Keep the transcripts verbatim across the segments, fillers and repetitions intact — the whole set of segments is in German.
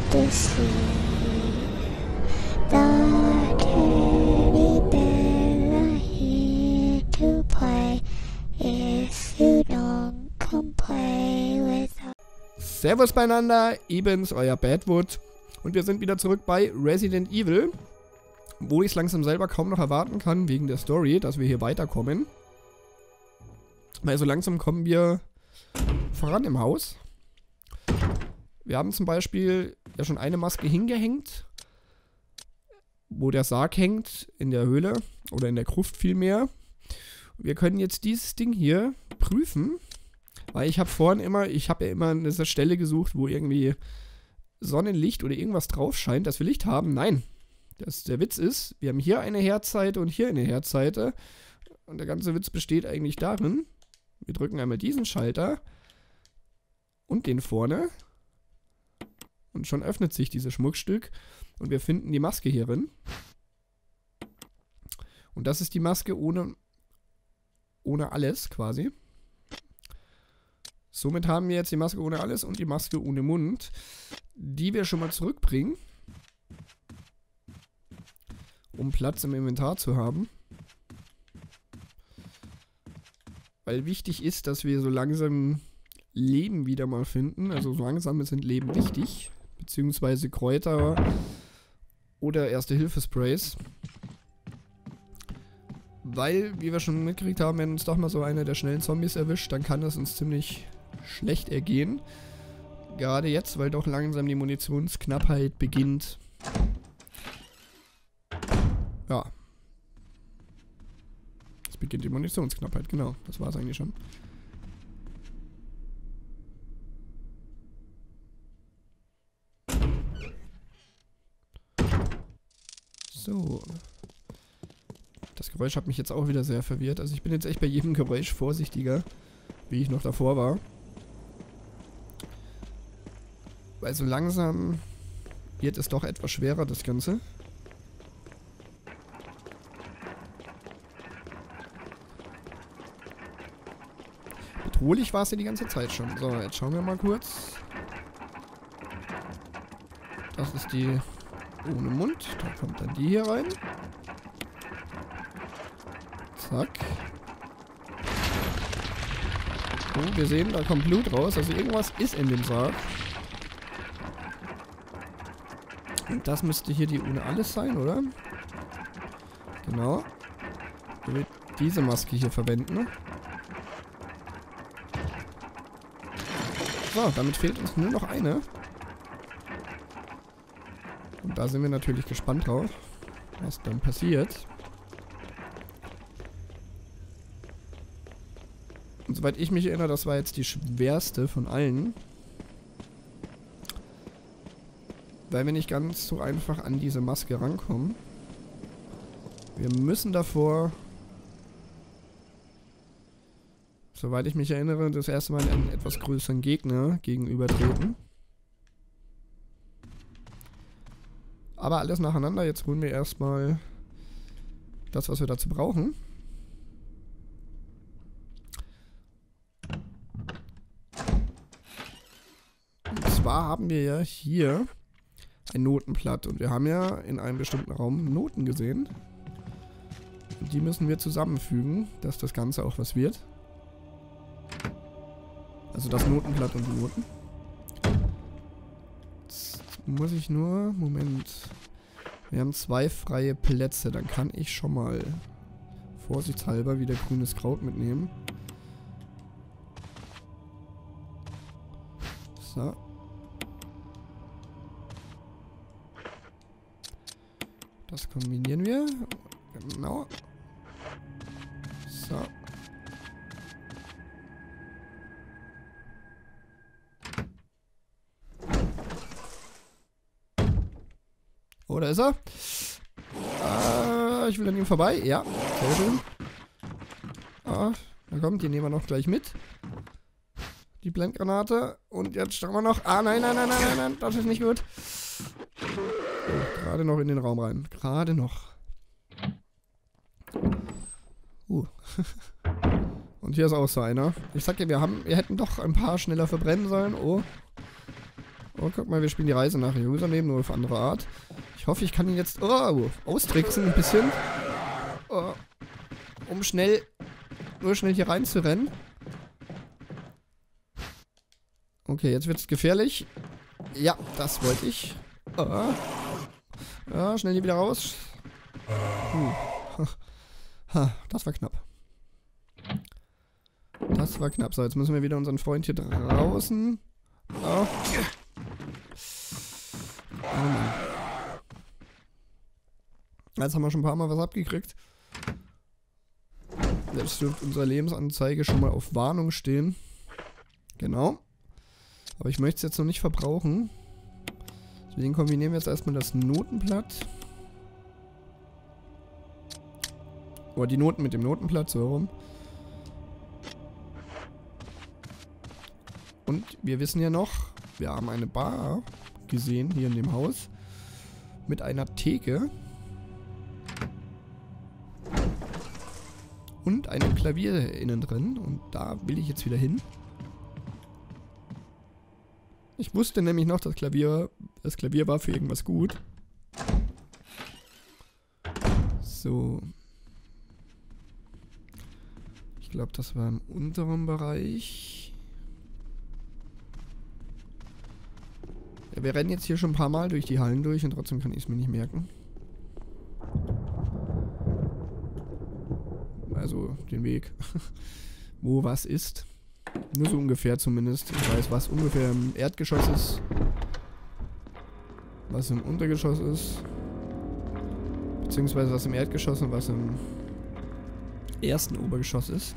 to see the teddy bear are here to play. If you don't come play with us. Servus beieinander, Ebens, euer Badwood. Und wir sind wieder zurück bei Resident Evil, wo ich es langsam selber kaum noch erwarten kann, wegen der Story, dass wir hier weiterkommen. Weil so langsam kommen wir voran im Haus. Wir haben zum Beispiel ja schon eine Maske hingehängt, wo der Sarg hängt, in der Höhle, oder in der Gruft vielmehr. Wir können jetzt dieses Ding hier prüfen, weil ich habe vorhin immer, ich habe ja immer eine Stelle gesucht, wo irgendwie Sonnenlicht oder irgendwas drauf scheint, dass wir Licht haben. Nein, das, der Witz ist, wir haben hier eine Herzseite und hier eine Herzseite. Und der ganze Witz besteht eigentlich darin, wir drücken einmal diesen Schalter und den vorne. Und schon öffnet sich dieses Schmuckstück und wir finden die Maske hierin. Und das ist die Maske ohne, ohne alles quasi. Somit haben wir jetzt die Maske ohne alles und die Maske ohne Mund, die wir schon mal zurückbringen, um Platz im Inventar zu haben. Weil wichtig ist, dass wir so langsam Leben wieder mal finden. Also so langsam sind Leben wichtig. Beziehungsweise Kräuter oder Erste-Hilfe-Sprays. Weil, wie wir schon mitgekriegt haben, wenn uns doch mal so einer der schnellen Zombies erwischt, dann kann das uns ziemlich schlecht ergehen. Gerade jetzt, weil doch langsam die Munitionsknappheit beginnt. Ja. Es beginnt die Munitionsknappheit, genau. Das war es eigentlich schon. So. Das Geräusch hat mich jetzt auch wieder sehr verwirrt. Also ich bin jetzt echt bei jedem Geräusch vorsichtiger, wie ich noch davor war. Weil so langsam wird es doch etwas schwerer, das Ganze. Bedrohlich war es ja die ganze Zeit schon. So, jetzt schauen wir mal kurz. Das ist die ohne Mund. Da kommt dann die hier rein. Zack. Oh, wir sehen, da kommt Blut raus. Also irgendwas ist in dem Sarg. Und das müsste hier die ohne alles sein, oder? Genau. Ich will diese Maske hier verwenden. So, damit fehlt uns nur noch eine. Und da sind wir natürlich gespannt drauf, was dann passiert. Und soweit ich mich erinnere, das war jetzt die schwerste von allen. Weil wir nicht ganz so einfach an diese Maske rankommen. Wir müssen davor, soweit ich mich erinnere, das erste Mal einen etwas größeren Gegner gegenübertreten. Aber alles nacheinander. Jetzt holen wir erstmal das, was wir dazu brauchen. Und zwar haben wir ja hier ein Notenblatt. Und wir haben ja in einem bestimmten Raum Noten gesehen. Und die müssen wir zusammenfügen, dass das Ganze auch was wird. Also das Notenblatt und die Noten. Jetzt muss ich nur... Moment. Wir haben zwei freie Plätze. Dann kann ich schon mal vorsichtshalber wieder grünes Kraut mitnehmen. So. Das kombinieren wir. Genau. So. Oh, da ist er. Äh, ich will an ihm vorbei. Ja, sehr schön. Ah, da kommt, die nehmen wir noch gleich mit. Die Blendgranate. Und jetzt schauen wir noch. Ah, nein, nein, nein, nein, nein, nein. Das ist nicht gut. Oh, gerade noch in den Raum rein. Gerade noch. Uh. Und hier ist auch so einer. Ich sag dir, wir haben, wir hätten doch ein paar schneller verbrennen sollen. Oh. Oh, guck mal, wir spielen die Reise nach Jerusalem, nur auf andere Art. Ich hoffe, ich kann ihn jetzt oh, austricksen ein bisschen. Oh, um schnell, nur schnell hier rein zu rennen. Okay, jetzt wird es gefährlich. Ja, das wollte ich. Oh. Ja, schnell hier wieder raus. Puh. Ha, das war knapp. Das war knapp. So, jetzt müssen wir wieder unseren Freund hier draußen. Oh. Oh Mann. Jetzt haben wir schon ein paar Mal was abgekriegt. Jetzt dürfte unsere Lebensanzeige schon mal auf Warnung stehen. Genau. Aber ich möchte es jetzt noch nicht verbrauchen. Deswegen kombinieren wir jetzt erstmal das Notenblatt. Oder die Noten mit dem Notenblatt, so rum. Und wir wissen ja noch, wir haben eine Bar gesehen hier in dem Haus. Mit einer Theke. Und einem Klavier innen drin. Und da will ich jetzt wieder hin. Ich wusste nämlich noch, das Klavier, das Klavier war für irgendwas gut. So. Ich glaube, das war im unteren Bereich. Ja, wir rennen jetzt hier schon ein paar Mal durch die Hallen durch und trotzdem kann ich es mir nicht merken. Also den Weg. Wo was ist. Nur so ungefähr zumindest. Ich weiß, was ungefähr im Erdgeschoss ist. Was im Untergeschoss ist. Beziehungsweise was im Erdgeschoss und was im ersten Obergeschoss ist.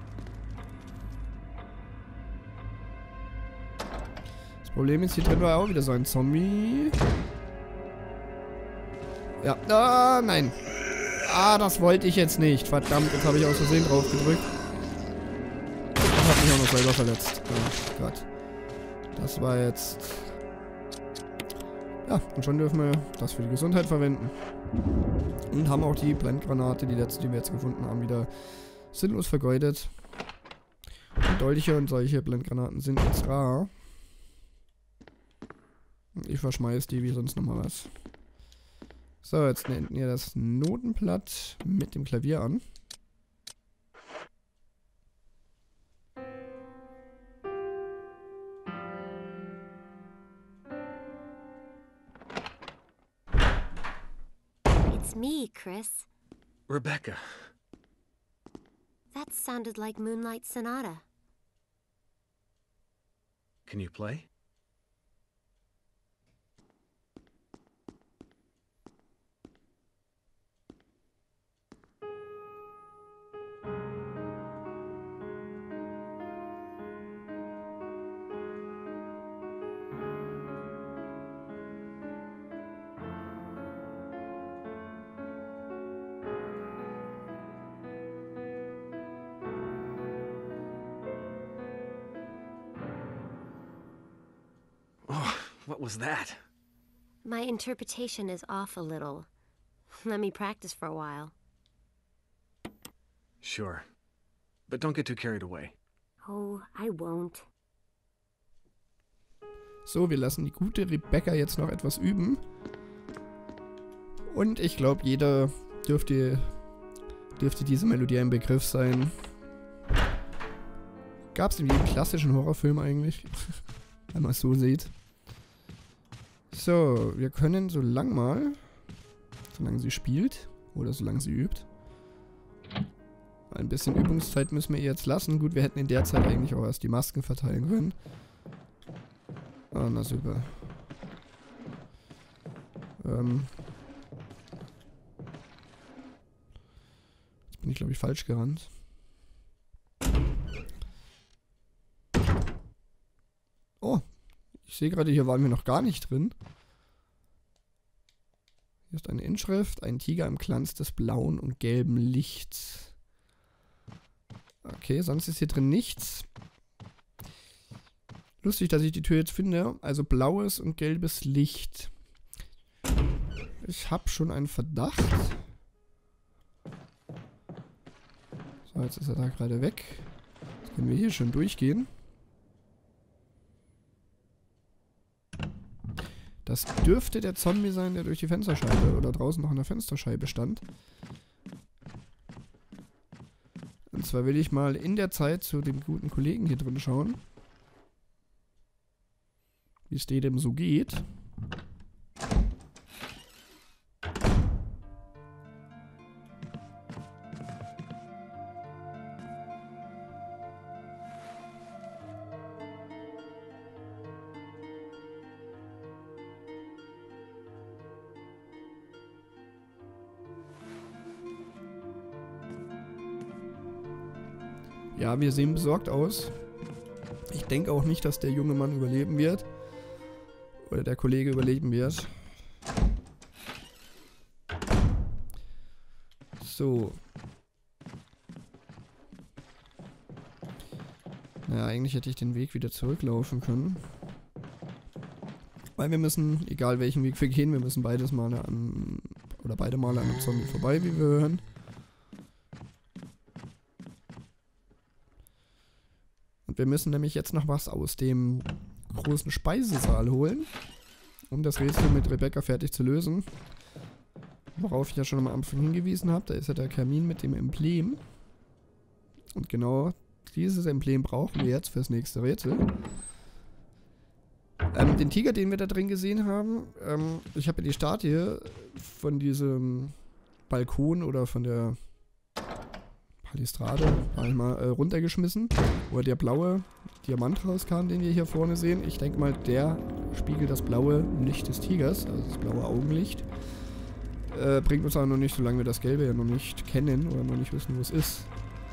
Das Problem ist, hier drin war auch wieder so ein Zombie. Ja, ah, nein. Ah, das wollte ich jetzt nicht. Verdammt, jetzt habe ich aus Versehen drauf gedrückt. Das hat mich auch noch selber verletzt. Oh Gott. Das war jetzt... Ja, und schon dürfen wir das für die Gesundheit verwenden. Und haben auch die Blendgranate, die letzte, die wir jetzt gefunden haben, wieder sinnlos vergeudet. Und Dolche und solche Blendgranaten sind jetzt rar. Ich verschmeiß die wie sonst nochmal was. So, jetzt nennt ihr das Notenblatt mit dem Klavier an. It's me, Chris. Rebecca. That sounded like Moonlight Sonata. Can you play? Oh, what was that? My interpretation is off a little. Let me practice for a while. Sure. But don't get too carried away. Oh, I won't. So, wir lassen die gute Rebecca jetzt noch etwas üben. Und ich glaube, jeder dürfte, dürfte diese Melodie ein Begriff sein. Gab es in jedem klassischen Horrorfilm eigentlich? Wenn man es so sieht. So, wir können so lang mal, solange sie spielt, oder solange sie übt. Ein bisschen Übungszeit müssen wir ihr jetzt lassen. Gut, wir hätten in der Zeit eigentlich auch erst die Masken verteilen können. Ah, na super. Ähm. Jetzt bin ich, glaube ich, falsch gerannt. Oh. Ich sehe gerade, hier waren wir noch gar nicht drin. Hier ist eine Inschrift. Ein Tiger im Glanz des blauen und gelben Lichts. Okay, sonst ist hier drin nichts. Lustig, dass ich die Tür jetzt finde. Also blaues und gelbes Licht. Ich habe schon einen Verdacht. So, jetzt ist er da gerade weg. Jetzt können wir hier schon durchgehen. Das dürfte der Zombie sein, der durch die Fensterscheibe oder draußen noch an der Fensterscheibe stand. Und zwar will ich mal in der Zeit zu dem guten Kollegen hier drin schauen. Wie es dem so geht. Ja, wir sehen besorgt aus. Ich denke auch nicht, dass der junge Mann überleben wird. Oder der Kollege überleben wird. So. Naja, eigentlich hätte ich den Weg wieder zurücklaufen können. Weil wir müssen, egal welchen Weg wir gehen, wir müssen beides Male an, oder beide Male an einem Zombie vorbei, wie wir hören. Und wir müssen nämlich jetzt noch was aus dem großen Speisesaal holen, um das Rätsel mit Rebecca fertig zu lösen. Worauf ich ja schon am Anfang hingewiesen habe, da ist ja der Kamin mit dem Emblem. Und genau dieses Emblem brauchen wir jetzt fürs nächste Rätsel. Ähm, den Tiger, den wir da drin gesehen haben, ähm, ich habe ja die Statue von diesem Balkon oder von der Balustrade einmal äh, runtergeschmissen, wo der blaue Diamant rauskam, den wir hier vorne sehen. Ich denke mal, der spiegelt das blaue Licht des Tigers, also das blaue Augenlicht. Äh, bringt uns aber noch nicht, solange wir das Gelbe ja noch nicht kennen oder noch nicht wissen, wo es ist.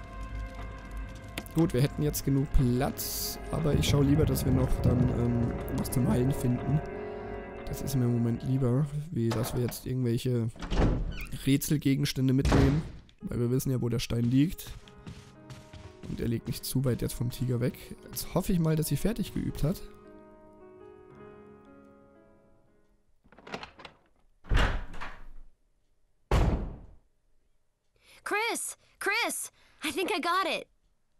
Gut, wir hätten jetzt genug Platz, aber ich schaue lieber, dass wir noch dann ähm, was zum Heilen finden. Das ist mir im Moment lieber, wie dass wir jetzt irgendwelche Rätselgegenstände mitnehmen. Weil wir wissen ja, wo der Stein liegt. Und er liegt nicht zu weit jetzt vom Tiger weg. Jetzt hoffe ich mal, dass sie fertig geübt hat. Chris! Chris! I think I got it!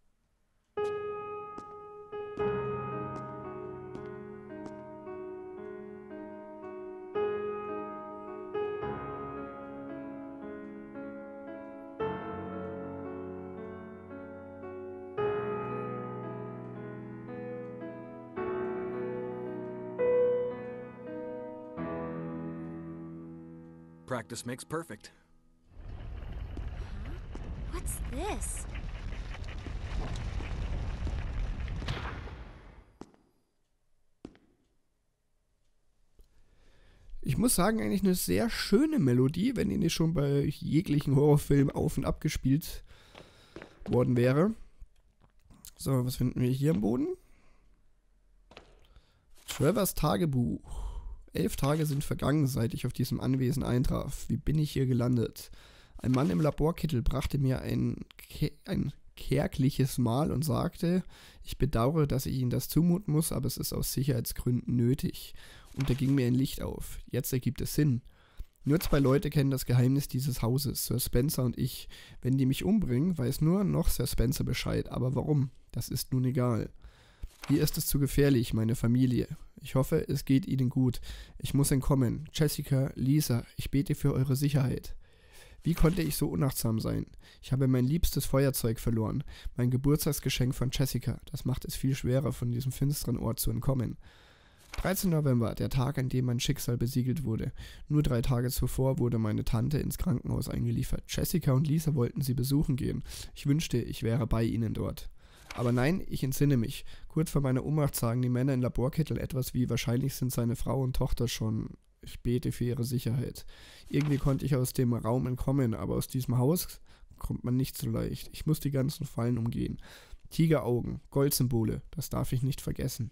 Practice makes perfect. What's this? Ich muss sagen, eigentlich eine sehr schöne Melodie, wenn die nicht schon bei jeglichen Horrorfilmen auf und ab gespielt worden wäre. So, was finden wir hier am Boden? Trevors Tagebuch. Elf Tage sind vergangen, seit ich auf diesem Anwesen eintraf. Wie bin ich hier gelandet? Ein Mann im Laborkittel brachte mir ein, ein kärgliches Mahl und sagte, ich bedauere, dass ich Ihnen das zumuten muss, aber es ist aus Sicherheitsgründen nötig. Und da ging mir ein Licht auf. Jetzt ergibt es Sinn. Nur zwei Leute kennen das Geheimnis dieses Hauses, Sir Spencer und ich. Wenn die mich umbringen, weiß nur noch Sir Spencer Bescheid. Aber warum? Das ist nun egal. Hier ist es zu gefährlich, meine Familie. Ich hoffe, es geht Ihnen gut. Ich muss entkommen. Jessica, Lisa, ich bete für eure Sicherheit. Wie konnte ich so unachtsam sein? Ich habe mein liebstes Feuerzeug verloren. Mein Geburtstagsgeschenk von Jessica. Das macht es viel schwerer, von diesem finsteren Ort zu entkommen. dreizehnter November, der Tag, an dem mein Schicksal besiegelt wurde. Nur drei Tage zuvor wurde meine Tante ins Krankenhaus eingeliefert. Jessica und Lisa wollten sie besuchen gehen. Ich wünschte, ich wäre bei ihnen dort. Aber nein, ich entsinne mich. Kurz vor meiner Ohnmacht sagen die Männer in Laborkittel etwas wie, wahrscheinlich sind seine Frau und Tochter schon. Ich bete für ihre Sicherheit. Irgendwie konnte ich aus dem Raum entkommen, aber aus diesem Haus kommt man nicht so leicht. Ich muss die ganzen Fallen umgehen. Tigeraugen, Goldsymbole, das darf ich nicht vergessen.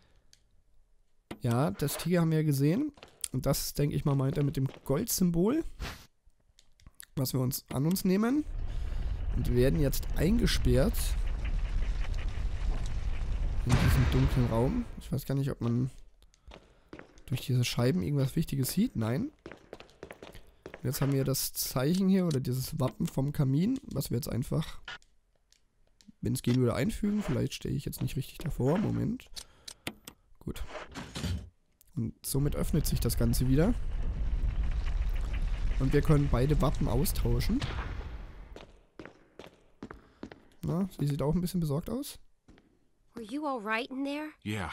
Ja, das Tiger haben wir gesehen. Und das, denke ich mal, meint er mit dem Goldsymbol, was wir uns an uns nehmen. Und wir werden jetzt eingesperrt in diesem dunklen Raum. Ich weiß gar nicht, ob man durch diese Scheiben irgendwas Wichtiges sieht. Nein. Und jetzt haben wir das Zeichen hier oder dieses Wappen vom Kamin, was wir jetzt einfach, wenn es gehen würde, einfügen. Vielleicht stehe ich jetzt nicht richtig davor. Moment. Gut. Und somit öffnet sich das Ganze wieder. Und wir können beide Wappen austauschen. Na, sie sieht auch ein bisschen besorgt aus. Were you all right in there? Yeah.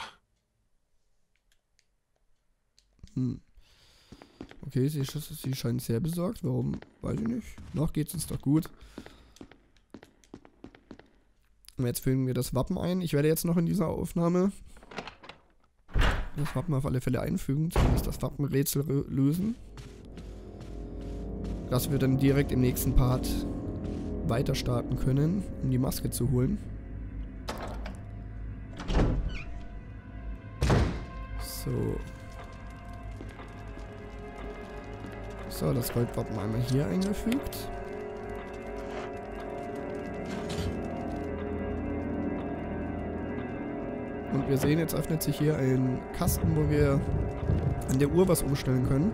Hm. Okay, sie, sie scheint sehr besorgt. Warum? Weiß ich nicht. Noch geht's uns doch gut. Und jetzt fügen wir das Wappen ein. Ich werde jetzt noch in dieser Aufnahme das Wappen auf alle Fälle einfügen. Zumindest das Wappenrätsel lösen. Dass wir dann direkt im nächsten Part weiter starten können, um die Maske zu holen. So. So, das Goldwappen einmal hier eingefügt. Und wir sehen, jetzt öffnet sich hier ein Kasten, wo wir an der Uhr was umstellen können.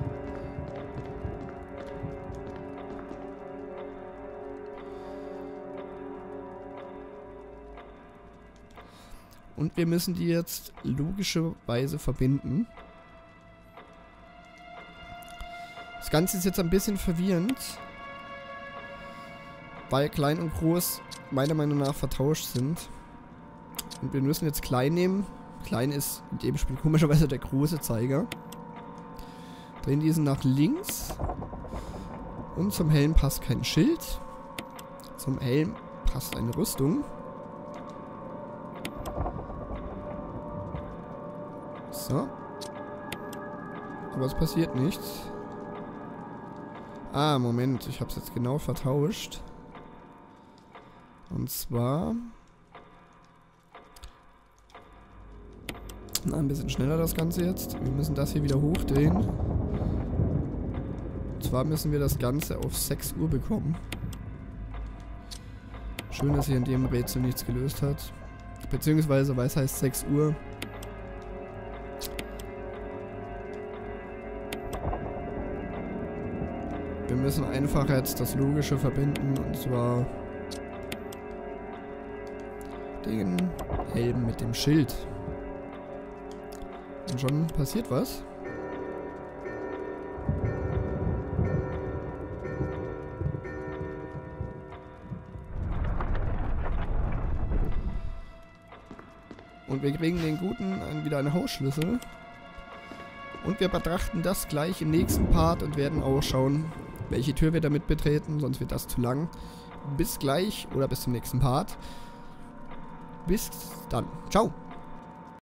Und wir müssen die jetzt logischerweise verbinden. Das Ganze ist jetzt ein bisschen verwirrend, weil klein und groß meiner Meinung nach vertauscht sind. Und wir müssen jetzt klein nehmen. Klein ist in dem Spiel komischerweise der große Zeiger. Drehen diesen nach links. Und zum Helm passt kein Schild. Zum Helm passt eine Rüstung. So. Aber es passiert nichts. Ah, Moment. Ich habe es jetzt genau vertauscht. Und zwar... Na, ein bisschen schneller das Ganze jetzt. Wir müssen das hier wieder hochdrehen. Und zwar müssen wir das Ganze auf sechs Uhr bekommen. Schön, dass hier in dem Rätsel nichts gelöst hat. Beziehungsweise, weil es heißt sechs Uhr. Wir müssen einfach jetzt das Logische verbinden, und zwar den Helm mit dem Schild. Und schon passiert was. Und wir kriegen den guten äh, wieder einen Hausschlüssel. Und wir betrachten das gleich im nächsten Part und werden auch schauen, welche Tür wir damit betreten, sonst wird das zu lang. Bis gleich oder bis zum nächsten Part. Bis dann. Ciao.